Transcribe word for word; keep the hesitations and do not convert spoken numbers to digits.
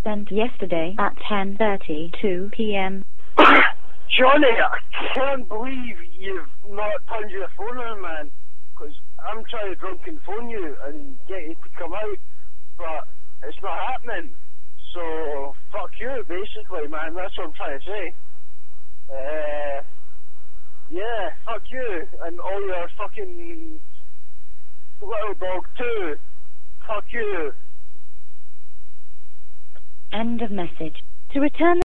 sent yesterday at ten thirty-two p m Johnny, I can't believe you've not turned your phone on, man. Because I'm trying to drunken phone you and get you to come out, but it's not happening. So, fuck you, basically, man. That's what I'm trying to say. Uh, yeah, fuck you. And all your fucking little dog, too. Fuck you. End of message. To return